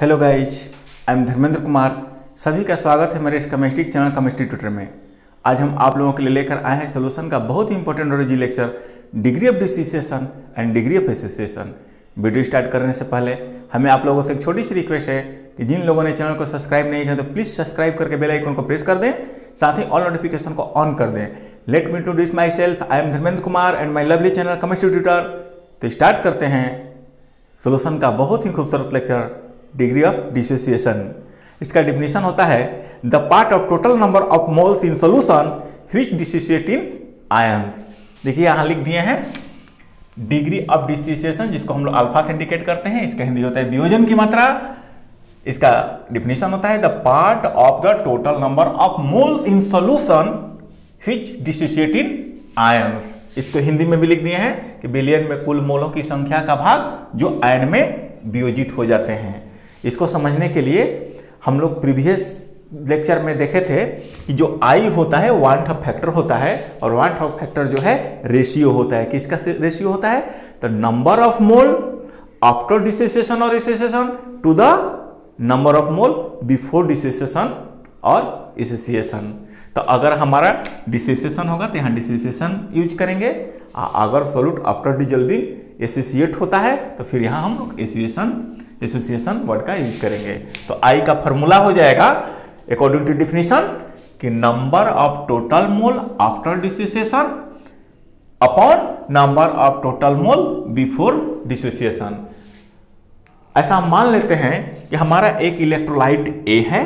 Hello guys, I am Dharmendra Kumar. सभी का स्वागत है मेरे इस केमिस्ट्री चैनल केमिस्ट्री ट्यूटर में। आज हम आप लोगों के लिए लेकर आए हैं सोल्यूशन का बहुत ही इंपॉर्टेंट ओरिजी lecture, degree of dissociation and degree of association. Video start करने से पहले हमें आप लोगों से एक छोटी सी रिक्वेस्ट है कि जिन लोगों ने चैनल को सब्सक्राइब नहीं किया तो प्लीज़ सब्सक्राइब करके बेल आइकन को प्रेस कर दें, साथ ही ऑल नोटिफिकेशन को ऑन कर दें। Let me introduce myself, I am Dharmendra Kumar and my lovely channel chemistry tutor. तो स्टार्ट करते हैं सोल्यूशन का बहुत ही खूबसूरत लेक्चर, डिग्री ऑफ डिसोसिएशन। इसका डिफिनीशन होता है the part of total number of moles in solution which dissociate in ions. देखिए यहाँ लिख दिए हैं डिग्री ऑफ डिसोसिएशन, जिसको हम लोग अल्फा से इंडिकेट करते हैं। इसका हिंदी होता है वियोजन की मात्रा। इसका डिफिनीशन होता है the part of the total number of moles in solution which dissociate in ions. इसको हिंदी में भी लिख दिए हैं कि बिलियन में कुल मोलों की संख्या का भाग जो आयन में वियोजित हो जाते हैं। इसको समझने के लिए हम लोग प्रीवियस लेक्चर में देखे थे कि जो आई होता है वांट ऑफ फैक्टर होता है, और वांट ऑफ फैक्टर जो है रेशियो होता है। किसका रेशियो होता है? तो number of mole after dissociation और association to the number of mole before dissociation और एसोसिएशन। तो अगर हमारा डिसोसिएशन होगा तो यहाँ डिसोसिएशन यूज करेंगे, अगर सॉल्यूट आफ्टर डिसॉल्विंग एसोसिएट होता है तो फिर यहाँ हम लोग एसोसिएशन वर्ड का यूज करेंगे। तो आई का फॉर्मूला हो जाएगा अकॉर्डिंग टू डिफिनीशन कि number of total mole after dissociation upon number of total mole before dissociation. ऐसा हम मान लेते हैं कि हमारा एक इलेक्ट्रोलाइट ए है,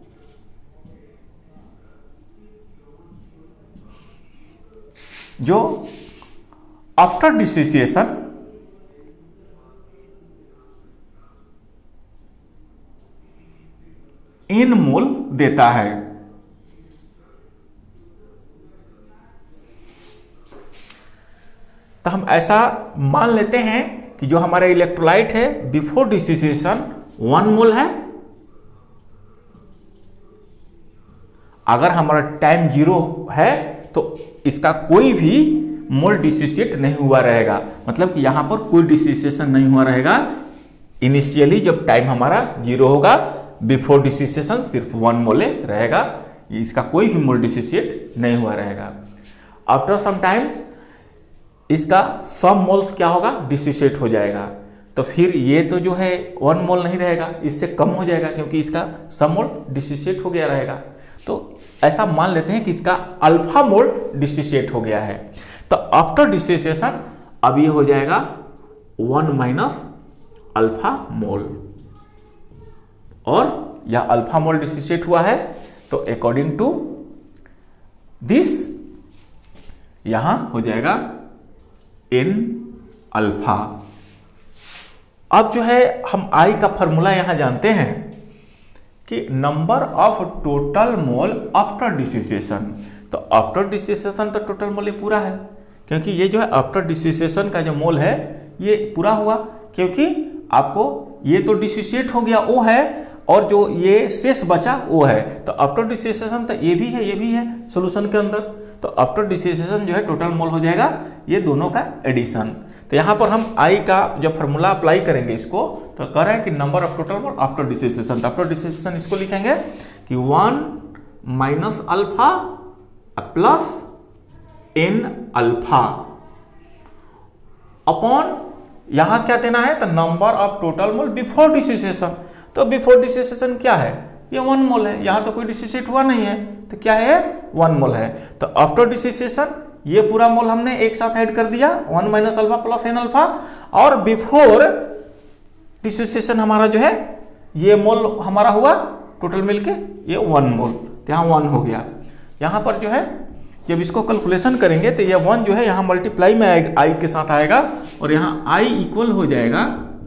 जो आफ्टर डिसोसिएशन इन मोल देता है। तो हम ऐसा मान लेते हैं कि जो हमारा इलेक्ट्रोलाइट है बिफोर डिसोसिएशन 1 मोल है। अगर हमारा टाइम 0 है तो इसका कोई भी मोल डिसोसिएट नहीं हुआ रहेगा, मतलब कि यहां पर कोई डिसोसिएशन नहीं हुआ रहेगा इनिशियली जब टाइम हमारा 0 होगा। बिफोर डिसोसिएशन सिर्फ 1 मोल रहेगा, इसका कोई भी मोल डिसोसिएट नहीं हुआ रहेगा। आफ्टर सम टाइम्स इसका सम मोल्स क्या होगा? डिसोसिएट हो जाएगा। तो फिर ये तो जो है 1 मोल नहीं रहेगा, इससे कम हो जाएगा क्योंकि इसका सम मोल डिसोसिएट हो गया रहेगा। तो ऐसा मान लेते हैं कि इसका अल्फा मोल डिसोसिएट हो गया है। तो आफ्टर डिसोसिएशन अब ये हो जाएगा 1 माइनस अल्फा मोल, और यह अल्फा मोल डिसोसिएट हुआ है। तो अकॉर्डिंग टू दिस यहां हो जाएगा n अल्फा। अब जो है हम I का फॉर्मूला यहां जानते हैं कि number of total mole after dissociation. तो आफ्टर डिसोसिएशन तो टोटल मोल ये पूरा है, क्योंकि ये जो है आफ्टर डिसोसिएशन का जो मोल है ये पूरा हुआ, क्योंकि आपको ये तो डिसोसिएट हो गया O है, और जो ये शेष बचा वो है। तो आफ्टर डिसोसिएशन तो ये भी है, ये भी है सॉल्यूशन के अंदर। तो आफ्टर डिसोसिएशन जो है टोटल मोल हो जाएगा ये दोनों का एडिशन। तो यहाँ पर हम आई का जब फॉर्मूला अप्लाई करेंगे इसको, तो कह रहे हैं कि number of total mole after dissociation. तो आफ्टर डिसोसिएशन इसको लिखेंगे कि 1 minus alpha plus n alpha upon यहाँ क्या देना है? तो number of total mole before dissociation. तो बिफोर डिसोसिएशन क्या है? ये 1 मोल है, यहाँ तो कोई डिसोसिएट हुआ नहीं है, तो क्या है? 1 मोल है। तो आफ्टर डिसोसिएशन ये पूरा मोल हमने एक साथ ऐड कर दिया, 1 minus alpha plus n alpha, और बिफोर डिसोसिएशन हमारा जो है ये मोल हमारा हुआ टोटल मिलके ये 1 मोल, तो यहाँ 1 हो गया। यहाँ पर जो है जब इसको कैलकुलेशन करेंगे तो ये 1 जो है यहाँ मल्टीप्लाई में आएगा, आई के साथ आएगा, और यहाँ आई इक्वल हो जाएगा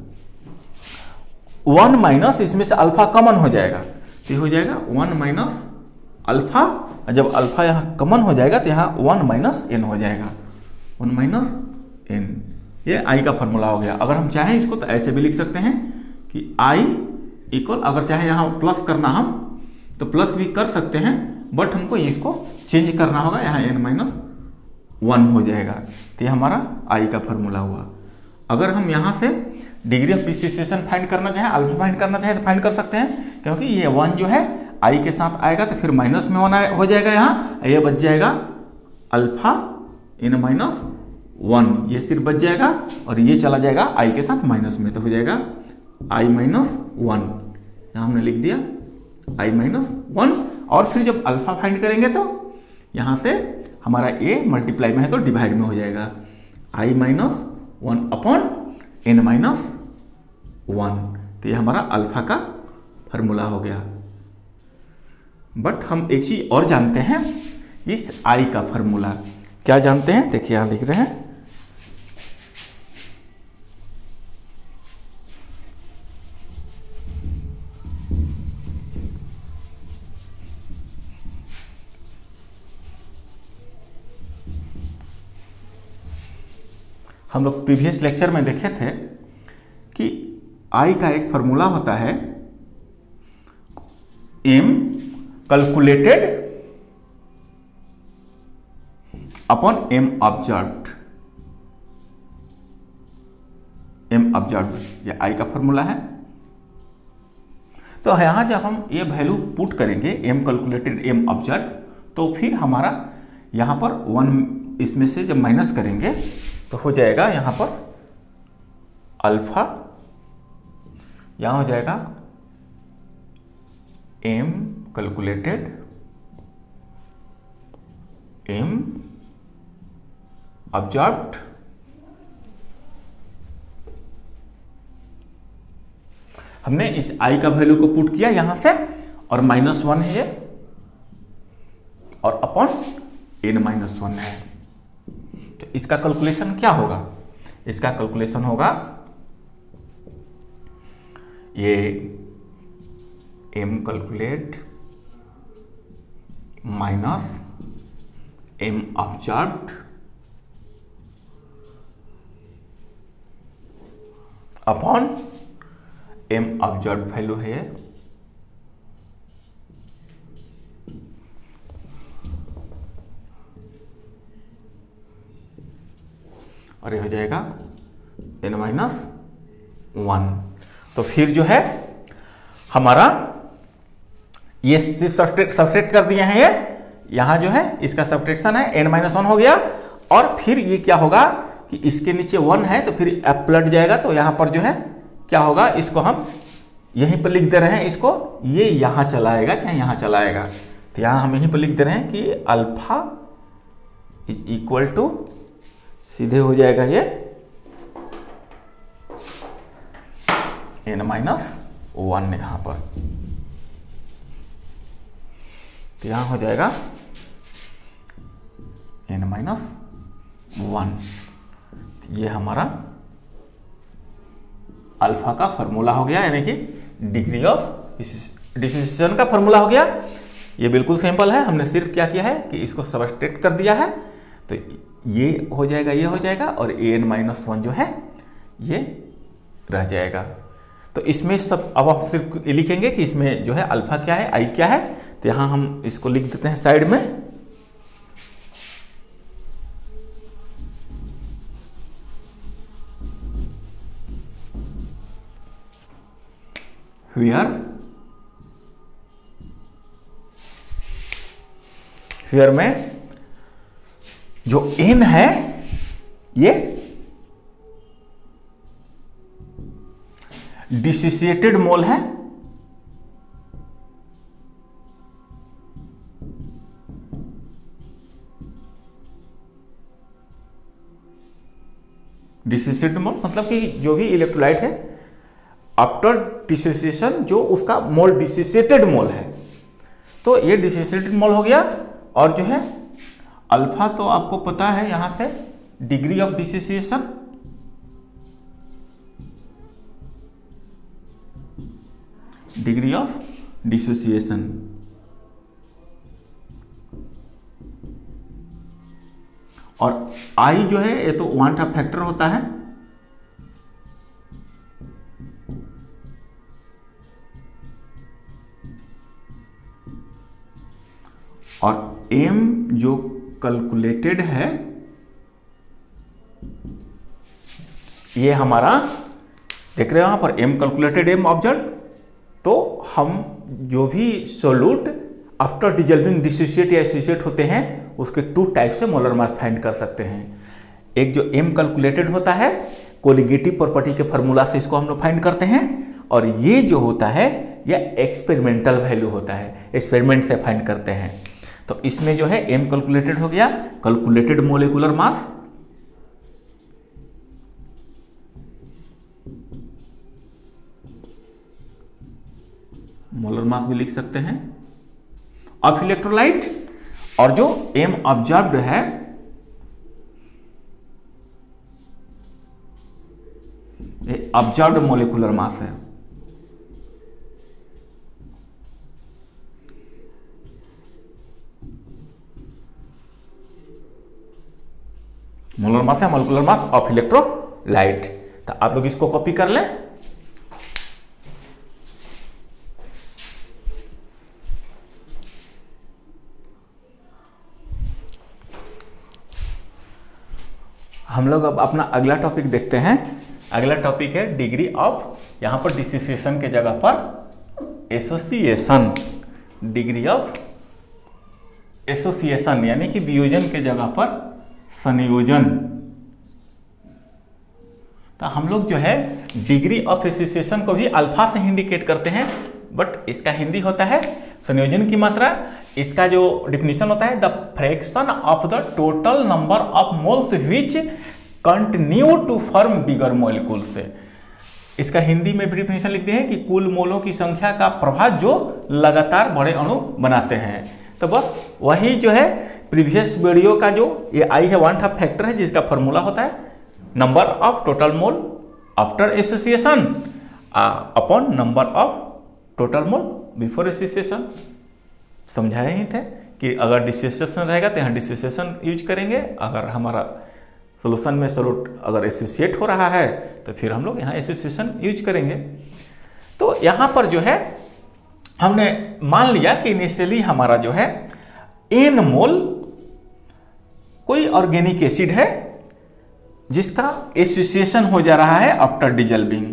1 माइनस, इसमें से अल्फा कॉमन हो जाएगा, तो हो जाएगा 1 माइनस अल्फा। जब अल्फा यहाँ कॉमन हो जाएगा तो यहाँ 1 माइनस n हो जाएगा, 1 माइनस n। ये आई का फॉर्मूला हो गया। अगर हम चाहें इसको तो ऐसे भी लिख सकते हैं कि आई इक्वल, अगर चाहे यहाँ प्लस करना हम तो प्लस भी कर सकते हैं, बट हमको इसको चेंज करना होगा, यहाँ n माइनस 1 हो जाएगा। तो ये हमारा आई का फॉर्मूला हुआ। अगर हम यहाँ से डिग्री ऑफ डिसोसिएशन फाइंड करना चाहें, अल्फा फाइंड करना चाहें तो फाइंड कर सकते हैं, क्योंकि ये 1 जो है आई के साथ आएगा तो फिर माइनस में 1 हो जाएगा, यहाँ ये बच जाएगा अल्फा इन माइनस 1, ये सिर्फ बच जाएगा और ये चला जाएगा आई के साथ माइनस में, तो हो जाएगा आई माइनस 1, यहाँ हमने लिख दिया आई माइनस 1। और फिर जब अल्फा फाइंड करेंगे तो यहाँ से हमारा ए मल्टीप्लाई में है तो डिवाइड में हो जाएगा, I minus 1 upon N minus 1, तो ये हमारा अल्फा का फॉर्मूला हो गया। बट हम एक चीज और जानते हैं, इस आई का फॉर्मूला क्या जानते हैं, देखिए यहां लिख रहे हैं, हम लोग प्रीवियस लेक्चर में देखे थे कि आई का एक फॉर्मूला होता है M calculated upon M observed, ये आई का फॉर्मूला है। तो यहां जब हम ये वैल्यू पुट करेंगे एम कैलकुलेटेड एम ऑब्जर्व्ड, तो फिर हमारा यहां पर 1 इसमें से जब माइनस करेंगे तो हो जाएगा यहां पर अल्फा, यहां हो जाएगा एम कैलकुलेटेड एम ऑब्जर्व्ड, हमने इस आई का वैल्यू को पुट किया यहां से और -1 है ये और अपॉन एन -1 है, तो इसका कैलकुलेशन क्या होगा, इसका कैलकुलेशन होगा ये M calculate minus M observed upon M observed value है, और ये हो जाएगा n-1। तो फिर जो है हमारा ये सब्ट्रैक्ट कर दिए हैं, ये यहां जो है इसका सब्ट्रैक्शन है n-1 हो गया, और फिर ये क्या होगा कि इसके नीचे 1 है तो फिर एप पलट जाएगा, तो यहां पर जो है क्या होगा, इसको हम यहीं पर लिख दे रहे हैं, इसको ये यहां चलाएगा चाहे यहां चलाएगा, तो यहां हम यहीं पर लिख दे रहे हैं कि अल्फा इज इक्वल टू, सीधे हो जाएगा ये n-1 यहां पर, तो यहां हो जाएगा n-1, ये हमारा अल्फा का फॉर्मूला हो गया, यानी कि डिग्री ऑफ डिसोसिएशन का फॉर्मूला हो गया। ये बिल्कुल सिंपल है, हमने सिर्फ क्या किया है कि इसको सब्ट्रैक्ट कर दिया है, तो ये हो जाएगा, ये हो जाएगा, और an-1 जो है ये रह जाएगा। तो इसमें सब अब आप सिर्फ लिखेंगे कि इसमें जो है अल्फा क्या है, आई क्या है, तो यहां हम इसको लिख देते हैं साइड में, हियर में जो n है ये डिसोसिएटेड मोल है, डिसोसिएटेड मोल मतलब कि जो भी इलेक्ट्रोलाइट है आफ्टर डिसोसिएशन जो उसका मोल डिसोसिएटेड मोल है, तो ये डिसोसिएटेड मोल हो गया। और जो है अल्फा तो आपको पता है यहां से degree of dissociation, degree of dissociation, और आई जो है ये तो वन का फैक्टर होता है, और m जो कैलकुलेटेड है ये हमारा देख रहे हो यहाँ पर m कैलकुलेटेड m ऑब्जर्व। तो हम जो भी सोल्यूट आफ्टर डिजॉल्विंग डिसोसिएट या एसोसिएट होते हैं उसके 2 टाइप से मोलर मास फाइंड कर सकते हैं। एक जो m कैलकुलेटेड होता है कोलिगेटिव प्रॉपर्टी के फार्मूला से इसको हम लोग फाइंड करते हैं, और ये जो होता है यह एक्सपेरिमेंटल वैल्यू होता है, एक्सपेरिमेंट से फाइंड करते हैं। तो इसमें जो है m कैलकुलेटेड हो गया calculated molecular mass, molar mass भी लिख सकते हैं ऑफ इलेक्ट्रोलाइट, और जो m ऑब्जर्व्ड है ये ऑब्जर्व्ड मोलिकुलर मास है। मोलर मास है मोलिकुलर मास ऑफ इलेक्ट्रोलाइट। तो आप लोग इसको कॉपी कर लें। हम लोग अब अपना अगला टॉपिक देखते हैं। अगला टॉपिक है डिग्री ऑफ, यहां पर डिसोसिएशन के जगह पर एसोसिएशन, डिग्री ऑफ एसोसिएशन यानी कि वियोजन के जगह पर संयोजन। तो हम लोग जो है डिग्री ऑफ एसोसिएशन को भी अल्फा से इंडिकेट करते हैं, बट इसका हिंदी होता है संयोजन की मात्रा। इसका जो डिफिनीशन होता है the fraction of the total number of moles which continue to form bigger molecules. इसका हिंदी में भी डिफिनीशन लिखते हैं कि कुल मोलों की संख्या का प्रभाव जो लगातार बड़े अणु बनाते हैं। तो बस वही जो है प्रीवियस वीडियो का जो ये आई है 1/2 फैक्टर है, जिसका फॉर्मूला होता है number of total mole after association upon number of total mole before association. समझाए ही थे कि अगर डिसोसिएशन रहेगा तो यहाँ डिसोसिएशन यूज करेंगे, अगर हमारा सोल्यूशन में सोल्यूट अगर एसोसिएट हो रहा है तो फिर हम लोग यहाँ एसोसिएशन यूज करेंगे। तो यहाँ पर जो है हमने मान लिया कि इनिशियली हमारा जो है n मोल कोई ऑर्गेनिक एसिड है जिसका एसोसिएशन हो जा रहा है आफ्टर डिजॉल्विंग,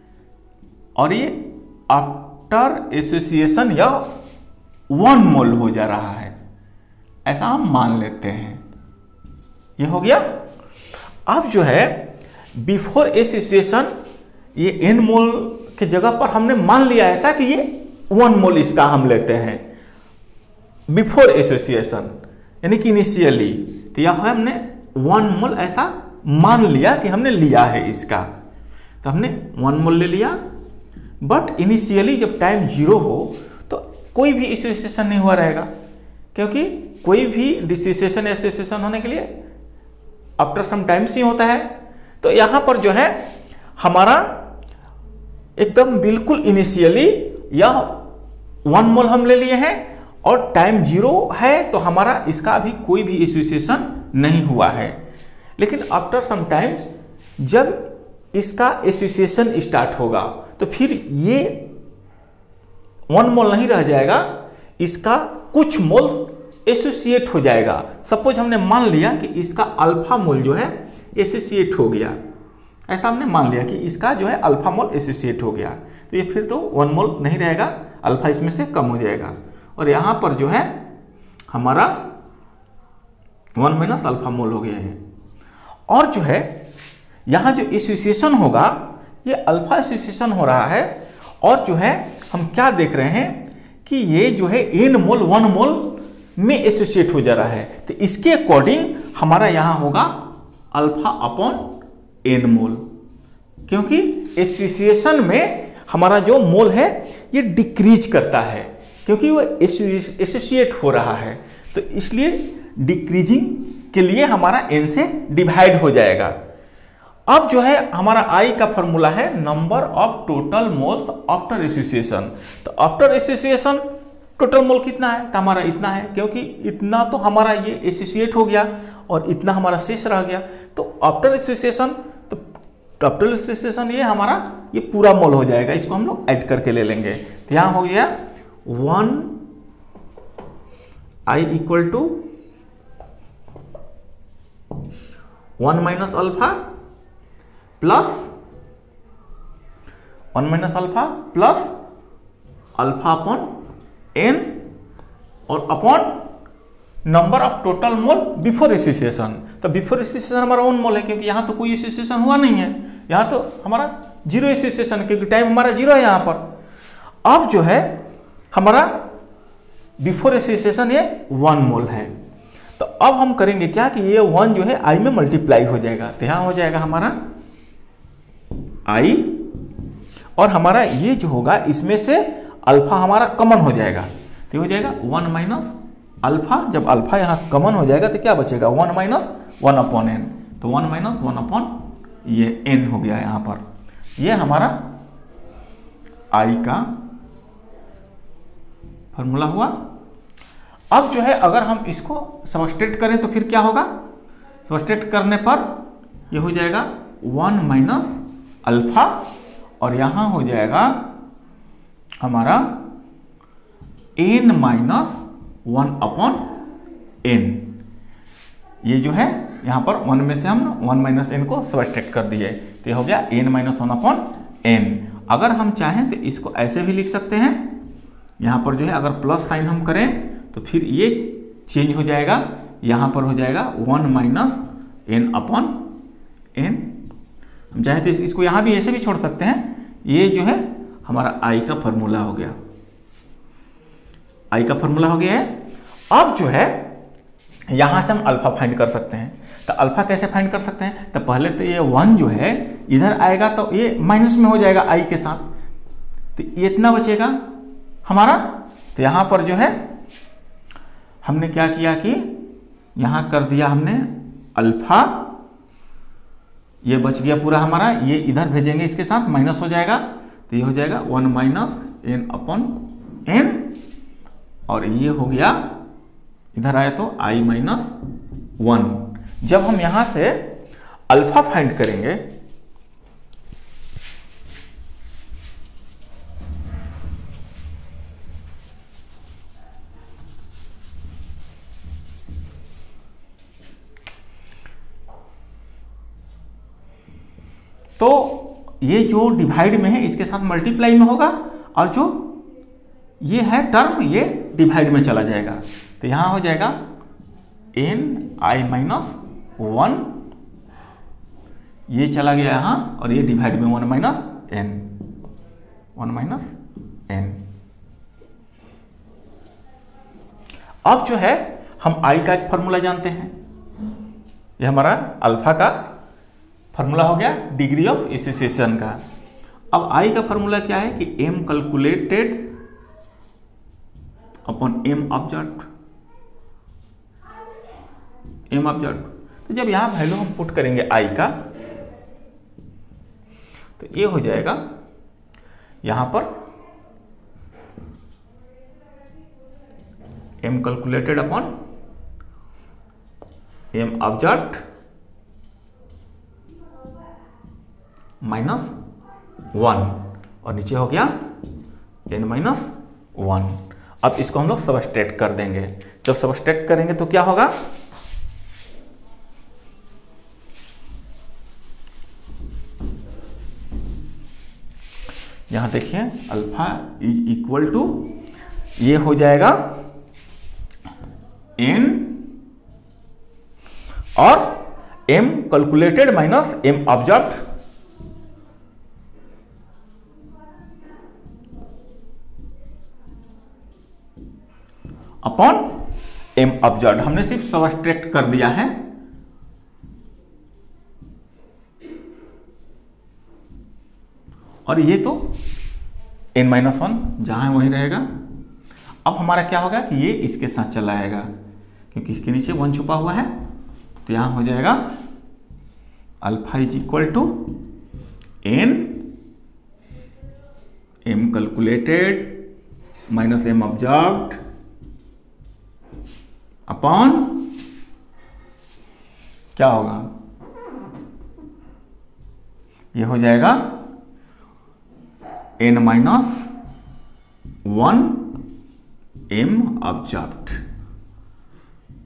और ये आफ्टर एसोसिएशन या 1 मोल हो जा रहा है, ऐसा हम मान लेते हैं। ये हो गया। अब जो है बिफोर एसोसिएशन ये n मोल के जगह पर हमने मान लिया ऐसा कि ये 1 मोल इसका हम लेते हैं बिफोर एसोसिएशन यानी कि इनिशियली। तो यह हमने 1 मोल ऐसा मान लिया कि हमने लिया है इसका, तो हमने 1 मोल ले लिया। बट इनिशियली जब टाइम 0 हो तो कोई भी एसोसिएशन नहीं हुआ रहेगा, क्योंकि कोई भी डिसोसिएशन एसोसिएशन होने के लिए आफ्टर सम टाइम्स ही होता है। तो यहां पर जो है हमारा एकदम बिल्कुल इनिशियली यह 1 मोल हम ले लिए हैं और टाइम 0 है, तो हमारा इसका अभी कोई भी एसोसिएशन नहीं हुआ है। लेकिन आफ्टर सम टाइम्स जब इसका एसोसिएशन स्टार्ट होगा तो फिर ये 1 मोल नहीं रह जाएगा, इसका कुछ मोल एसोसिएट हो जाएगा। सपोज हमने मान लिया कि इसका अल्फा मोल जो है एसोसिएट हो गया, ऐसा हमने मान लिया कि इसका जो है अल्फा मोल एसोसिएट हो गया, तो ये फिर तो 1 मोल नहीं रहेगा, अल्फा इसमें से कम हो जाएगा, और यहाँ पर जो है हमारा 1 माइनस अल्फा मोल हो गया है। और जो है यहाँ जो एसोसिएशन होगा ये अल्फा एसोसिएशन हो रहा है, और जो है हम क्या देख रहे हैं कि ये जो है n मोल 1 मोल में एसोसिएट हो जा रहा है, तो इसके अकॉर्डिंग हमारा यहाँ होगा अल्फा अपॉन n मोल, क्योंकि एसोसिएशन में हमारा जो मोल है ये डिक्रीज करता है क्योंकि वो एसोसिएट हो रहा है, तो इसलिए डिक्रीजिंग के लिए हमारा n से डिवाइड हो जाएगा। अब जो है हमारा I का फॉर्मूला है number of total moles after association. तो आफ्टर एसोसिएशन टोटल मोल कितना है, तो हमारा इतना है, क्योंकि इतना तो हमारा ये एसोसिएट हो गया और इतना हमारा शेष रह गया। तो आफ्टर एसोसिएशन, तो आफ्टर एसोसिएशन ये हमारा ये पूरा मोल हो जाएगा, इसको हम लोग ऐड करके ले लेंगे। तो यहाँ हो गया 1I equal to 1 minus alpha plus 1 minus alpha plus alpha upon n और अपॉन number of total mole before association. तो बिफोर एसोसिएशन हमारा 1 मोल है, क्योंकि यहाँ तो कोई एसोसिएशन हुआ नहीं है, यहाँ तो हमारा 0 एसोसिएशन, क्योंकि टाइम हमारा 0 है यहाँ पर। अब जो है हमारा बिफोर एसोसिएशन ये 1 मोल है। तो अब हम करेंगे क्या कि ये 1 जो है आई में मल्टीप्लाई हो जाएगा, तो यहाँ हो जाएगा हमारा आई, और हमारा ये जो होगा इसमें से अल्फा हमारा कॉमन हो जाएगा, तो हो जाएगा 1 माइनस अल्फा। जब अल्फा यहाँ कॉमन हो जाएगा तो क्या बचेगा 1 माइनस 1 अपॉन एन, तो 1 माइनस 1 अपॉन ये एन हो गया यहाँ पर। ये हमारा आई का फॉर्मूला हुआ। अब जो है अगर हम इसको सबस्ट्रेट करें तो फिर क्या होगा, सबस्ट्रेट करने पर ये हो जाएगा 1 माइनस अल्फा, और यहाँ हो जाएगा हमारा एन माइनस 1 अपॉन एन। ये जो है यहाँ पर 1 में से हम 1 माइनस एन को सबस्ट्रैक्ट कर दिए, तो ये हो गया एन माइनस 1 अपॉन एन। अगर हम चाहें तो इसको ऐसे भी लिख सकते हैं, यहाँ पर जो है अगर प्लस साइन हम करें तो फिर ये चेंज हो जाएगा, यहाँ पर हो जाएगा 1 माइनस एन अपॉन एन। हम चाहें तो इसको यहाँ भी ऐसे भी छोड़ सकते हैं। ये जो है हमारा आई का फॉर्मूला हो गया, आई का फॉर्मूला हो गया है। अब जो है यहां से हम अल्फा फाइंड कर सकते हैं। तो अल्फा कैसे फाइंड कर सकते हैं, तो पहले तो ये 1 जो है इधर आएगा तो ये माइनस में हो जाएगा आई के साथ, तो ये इतना बचेगा हमारा। तो यहां पर जो है हमने क्या किया कि यहां कर दिया हमने अल्फा, ये बच गया पूरा हमारा, ये इधर भेजेंगे इसके साथ माइनस हो जाएगा, तो ये हो जाएगा 1 माइनस एन अपॉन एन, और ये हो गया इधर आया तो i माइनस 1। जब हम यहां से अल्फा फाइंड करेंगे तो ये जो डिवाइड में है इसके साथ मल्टीप्लाई में होगा, और जो ये है टर्म ये डिवाइड में चला जाएगा, तो यहां हो जाएगा एन आई माइनस 1, ये चला गया यहां, और ये डिवाइड में 1 माइनस एन, 1 माइनस एन। अब जो है हम आई का एक फॉर्मूला जानते हैं, ये हमारा अल्फा का फॉर्मूला हो गया डिग्री ऑफ एसोसिएशन का। अब आई का फॉर्मूला क्या है कि M calculated upon M observed, M observed. तो जब यहां वैल्यू हम पुट करेंगे आई का, तो ये हो जाएगा यहां पर M calculated upon M observed minus 1, और नीचे हो गया एन माइनस 1। अब इसको हम लोग सबस्ट्रैक्ट कर देंगे। जब सबस्ट्रैक्ट करेंगे तो क्या होगा, यहां देखिए अल्फा इज इक्वल टू, ये हो जाएगा एन और M calculated minus M observed upon M observed. हमने सिर्फ सबस्ट्रैक्ट कर दिया है, और ये तो n माइनस 1 जहां है वहीं रहेगा। अब हमारा क्या होगा कि ये इसके साथ चला आएगा, क्योंकि इसके नीचे 1 छुपा हुआ है, तो यहां हो जाएगा alpha is equal to N M calculated minus M observed upon क्या होगा, ये हो जाएगा n minus 1 M observed,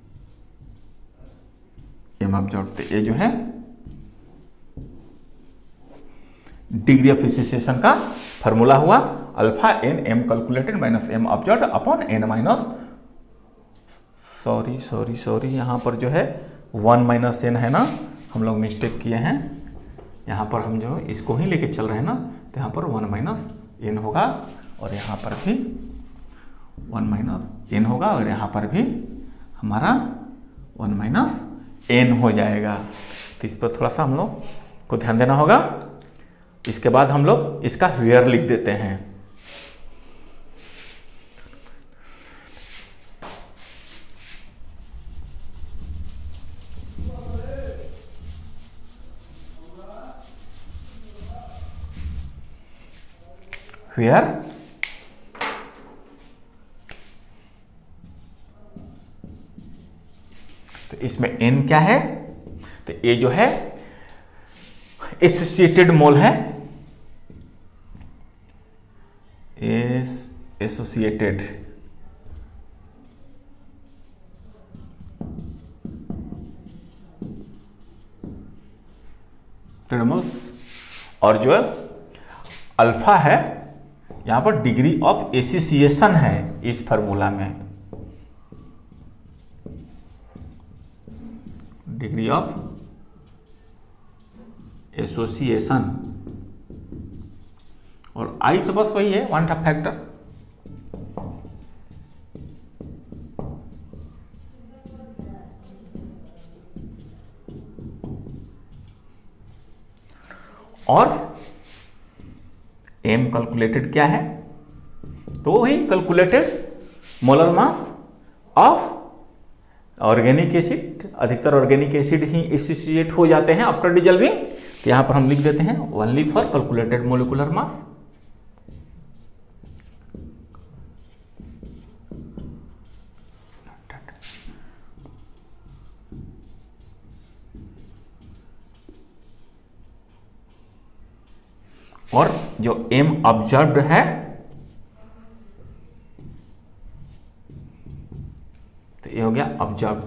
M observed. ये जो है डिग्री ऑफ डिसोसिएशन का फॉर्मूला हुआ alpha N M calculated minus M observed upon N minus sorry यहाँ पर जो है 1 माइनस एन है ना, हम लोग मिस्टेक किए हैं। यहाँ पर हम जो इसको ही लेके चल रहे हैं ना, तो यहाँ पर 1 माइनस एन होगा और यहाँ पर भी 1 माइनस एन होगा और यहाँ पर भी हमारा 1 माइनस एन हो जाएगा। तो इस पर थोड़ा सा हम लोग को ध्यान देना होगा। इसके बाद हम लोग इसका वेयर लिख देते हैं। वेयर तो इसमें n क्या है, तो ये जो है एसोसिएटेड मोल है, एसोसिएटेड मोल्स, और जो अल्फा है यहां पर डिग्री ऑफ एसोसिएशन है इस फार्मूला में, डिग्री ऑफ एसोसिएशन, और आई तो बस वही है 1/2 फैक्टर। और एम कैलकुलेटेड क्या है, तो वही calculated molar mass of organic acid. अधिकतर ऑर्गेनिक एसिड ही एसोसिएट हो जाते हैं आफ्टर डिजॉल्विंग, तो यहां पर हम लिख देते हैं only for calculated molecular mass. और जो एम ऑब्जर्व्ड है तो ये हो गया ऑब्जर्व्ड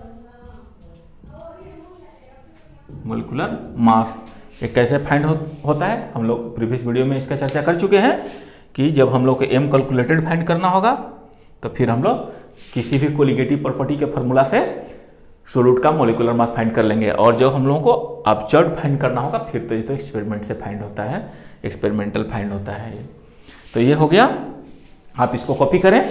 मोलिकुलर मास। ये कैसे फाइंड होता है, हम लोग प्रीवियस वीडियो में इसका चर्चा कर चुके हैं कि जब हम लोग को एम कैलकुलेटेड फाइंड करना होगा तो फिर हम लोग किसी भी कोलिगेटिव प्रॉपर्टी के फॉर्मूला से सोल्यूट का मोलिकुलर मास फाइंड कर लेंगे, और जब हम लोगों को ऑब्जर्व्ड फाइंड करना होगा फिर तो ये तो एक्सपेरिमेंट से फाइंड होता है, एक्सपेरिमेंटल फाइंड होता है ये। तो ये हो गया, आप इसको कॉपी करें।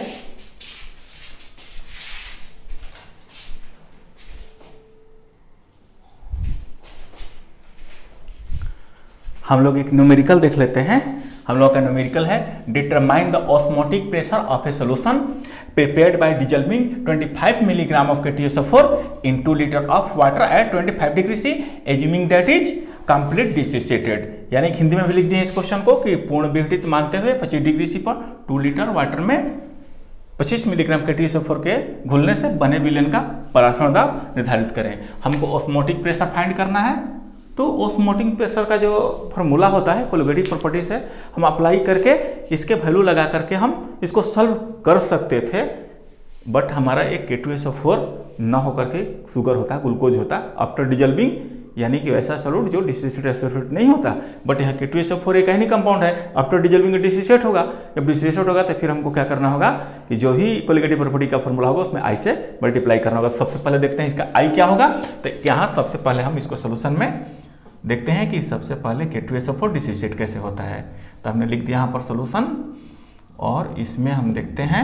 हम लोग एक न्यूमेरिकल देख लेते हैं। हम लोग का न्यूमेरिकल है determine the osmotic pressure of a solution prepared by dissolving 25 milligram of KTSO4 in 2 litre of water at 25 degree C assuming that is complete dissociated. यानी हिंदी में भी लिख दिए इस क्वेश्चन को कि पूर्ण विघटित मानते हुए 25 डिग्री C पर 2 लीटर वाटर में 25 मिलीग्राम KTSO4 के घुलने से बने विलयन का परासरण दाब निर्धारित करें। हमको ऑस्मोटिक प्रेशर फाइंड करना है, तो ऑस्मोटिक प्रेशर का जो फॉर्मूला होता है कोलिगेटिव प्रॉपर्टी से हम अप्लाई करके इसके वैल्यू लगा करके हम इसको सॉल्व कर सकते थे, बट हमारा एक K2SO4 न होकर के शुगर होता है, ग्लूकोज होता है आफ्टर डिजॉल्विंग, यानी कि वैसा सॉल्यूट जो डिसोसिएट एसोसिएट नहीं होता, बट यहाँ K2SO4 एक ऐसा कंपाउंड है आफ्टर डिजॉल्विंग डिसोसिएट होगा। जब डिसोसिएट होगा तो फिर हमको क्या करना होगा कि जो ही कोलिगेटिव प्रॉपर्टी का फॉर्मूला होगा उसमें I से मल्टीप्लाई करना होगा। सबसे पहले देखते हैं इसका I क्या होगा, तो यहाँ सबसे पहले हम इसको सोल्यूशन में देखते हैं कि सबसे पहले K2SO4 डिसोसिएट कैसे होता है। तो हमने लिख दिया यहाँ पर सोल्यूशन, और इसमें हम देखते हैं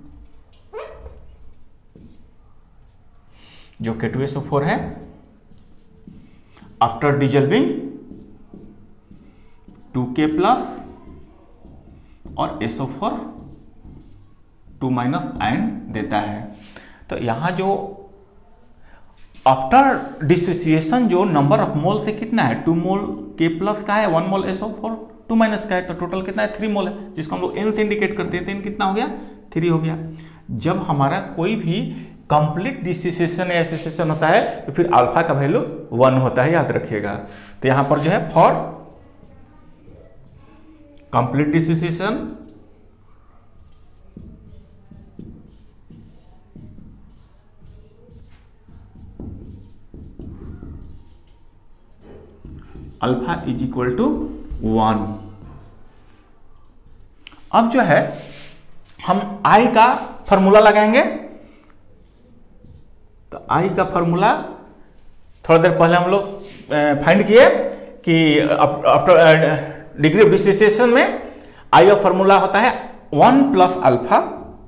जो K2SO4 है आफ्टर डिजॉल्विंग 2K प्लस और SO4 2 माइनस आयन देता है। तो यहाँ जो आफ्टर डिसोसिएशन जो नंबर ऑफ मोल से कितना है, 2 मोल K प्लस का है, 1 मोल SO4 2 माइनस का है, तो टोटल कितना है 3 मोल है, जिसको हम लोग N से इंडिकेट करते हैं। तो N कितना हो गया 3 हो गया। जब हमारा कोई भी कंप्लीट डिसोसिएशन या एसोसिएशन होता है तो फिर अल्फा का वैल्यू 1 होता है, याद रखिएगा। तो यहां पर जो है for complete dissociation alpha is equal to 1। अब जो है हम I का फॉर्मूला लगाएंगे। तो I का फॉर्मूला थोड़ा देर पहले हम लोग फाइंड किए कि डिग्री ऑफ डिसोसिएशन में I का फॉर्मूला होता है 1 प्लस अल्फा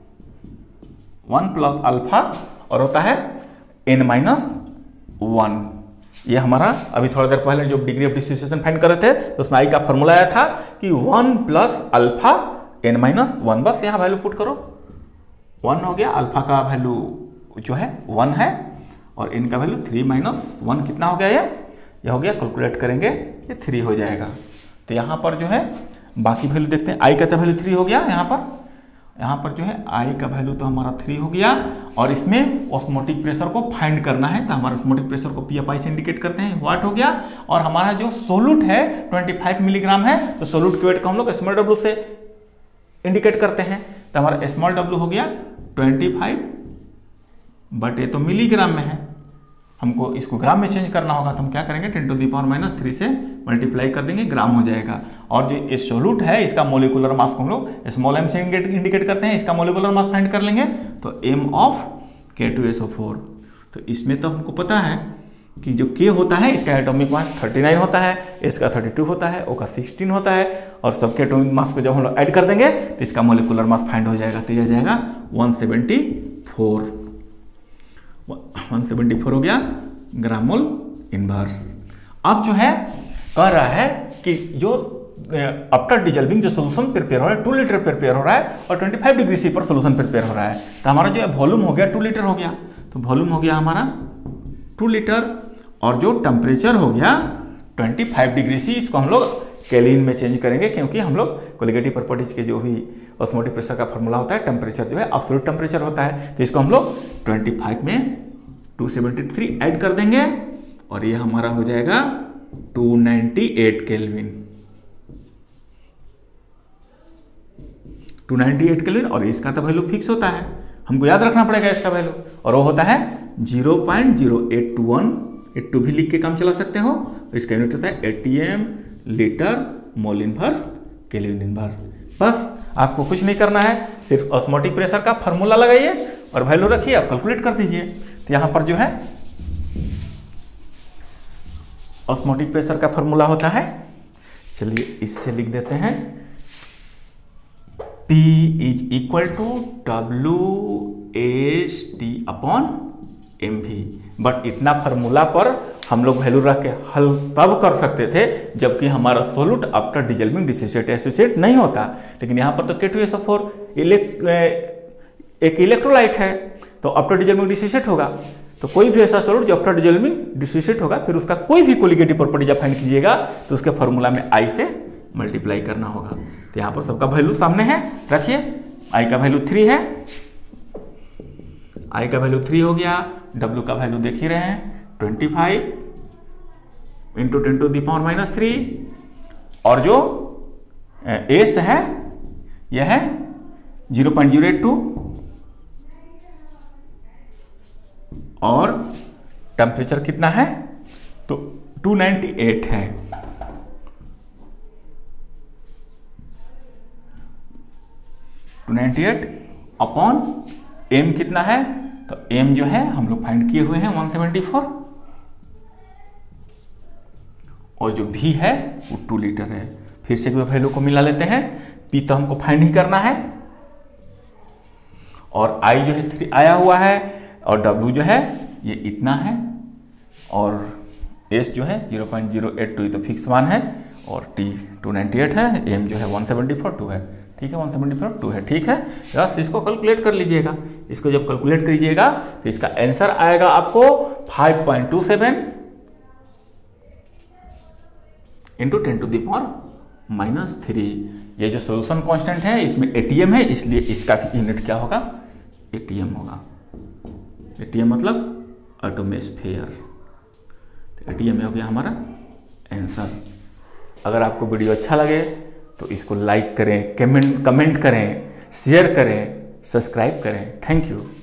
और होता है n माइनस 1। ये हमारा अभी थोड़ा देर पहले जो डिग्री ऑफ डिसोसिएशन फाइंड कर रहे थे तो उसमें I का फॉर्मूला आया था कि 1 प्लस अल्फा n माइनस 1। बस यहाँ वैल्यू पुट करो, 1 हो गया, अल्फा का वैल्यू जो है 1 है और n का वैल्यू 3 माइनस 1 कितना हो गया, ये हो गया। कैलकुलेट करेंगे ये 3 हो जाएगा। तो यहाँ पर जो है बाकी वैल्यू देखते हैं। I का तो वैल्यू 3 हो गया, यहाँ पर जो है I का वैल्यू तो हमारा 3 हो गया और इसमें ऑस्मोटिक प्रेशर को फाइंड करना है। तो हमारा ऑस्मोटिक प्रेशर को PFI से इंडिकेट करते हैं, वाट हो गया। और हमारा जो सोलूट है 25 मिलीग्राम है, तो सोलूट के वेट को हम लोग स्मॉल w से इंडिकेट करते हैं। तो हमारा स्मॉल w हो गया 25, बट ये तो मिलीग्राम में है, हमको इसको ग्राम में चेंज करना होगा। तो हम क्या करेंगे 10⁻³ से मल्टीप्लाई कर देंगे, ग्राम हो जाएगा। और जो ये सोलूट है इसका मोलिकुलर मास को हम लोग स्मॉल m से इंडिकेट करते हैं, इसका मोलिकुलर मास फाइंड कर लेंगे। तो m ऑफ K2SO4। तो इसमें तो हमको पता है कि जो K होता है इसका एटॉमिक मास 39 होता है, इसका 32 होता है, O का 16 होता है और सबके एटॉमिक मास को जब हम लोग ऐड कर देंगे तो इसका मोलिकुलर मास फाइंड हो जाएगा। तो यह जाएगा 174 हो गया ग्राम मोल इनवर्स। अब जो है कह रहा है कि जो आफ्टर डिजल्विंग जो सोल्यूशन प्रिपेयर हो रहा है 2 लीटर प्रिपेयर हो रहा है और 25 डिग्री सी पर सोल्यूशन प्रिपेयर हो रहा है। तो हमारा जो वॉल्यूम हो गया 2 लीटर हो गया। तो वॉल्यूम हो गया हमारा 2 लीटर और जो टेम्परेचर हो गया 25 डिग्री सी। इसको हम लोग केल्विन में चेंज करेंगे क्योंकि हम लोग कोलिगेटिव प्रॉपर्टीज के जो भी ऑस्मोटिक प्रेशर का फॉर्मूला होता है, टेम्परेचर जो है एब्सोल्यूट टेम्परेचर होता है। तो इसको हम लोग 25 में 273 ऐड कर देंगे और ये हमारा हो जाएगा 298 केल्विन। 298 केल्विन और इसका तो वैल्यू फिक्स होता है, हमको याद रखना पड़ेगा इसका वैल्यू, और वो होता है 0.0821। 82 भी लिख के काम चला सकते हो। तो इसका यूनिट होता है ATM litre mole inverse kelvin inverse. बस आपको कुछ नहीं करना है, सिर्फ ऑस्मोटिक प्रेशर का फार्मूला लगाइए और वैल्यू रखिए, आप कैलकुलेट कर दीजिए। तो यहाँ पर जो है ऑस्मोटिक प्रेशर का फार्मूला होता है, चलिए इससे लिख देते हैं, P is equal to WST/mv। But इतना फार्मूला पर हम लोग वैल्यू रख के हल तब कर सकते थे जबकि हमारा solute after dissolving dissociate associate नहीं होता। लेकिन यहाँ पर तो K2SO4 एक इलेक्ट्रोलाइट है, तो आफ्टर डिजल्विंग डिसोसिएट होगा। तो कोई भी ऐसा सोल्यूट जो आफ्टर डिजल्विंग डिसोसिएट होगा, फिर उसका कोई भी कोलिगेटिव प्रॉपर्टी जब फाइंड कीजिएगा तो उसके फार्मूला में I से मल्टीप्लाई करना होगा। तो यहाँ पर सबका वैल्यू सामने है, रखिए। I का वैल्यू 3 है, I का वैल्यू 3 हो गया। W का वैल्यू देख ही रहे हैं 25 इंटू 10⁻³ और जो S है यह है 0.082 और टेम्परेचर कितना है तो 298 है। 298 अपॉन m कितना है तो m जो है हम लोग फाइंड किए हुए हैं 174 और जो v है वो 2 लीटर है। फिर से वैल्यू को मिला लेते हैं। p तो हमको फाइंड ही करना है और I जो है 3 आया हुआ है और W जो है ये इतना है और S जो है 0.082 तो फिक्स मान है और T 298 है, M जो है 174 2 है, ठीक है, 174 2 है, ठीक है। बस इसको कैलकुलेट कर लीजिएगा। इसको जब कैलकुलेट करिएगा तो इसका आंसर आएगा आपको 5.27 इंटू 10⁻³ ये जो सोल्यूशन कांस्टेंट है इसमें ATM है, इसलिए इसका यूनिट क्या होगा ATM होगा। ATM मतलब एटमॉस्फेयर। ATM हो गया हमारा आंसर। अगर आपको वीडियो अच्छा लगे तो इसको लाइक करें, कमेंट करें, शेयर करें, सब्सक्राइब करें। Thank you.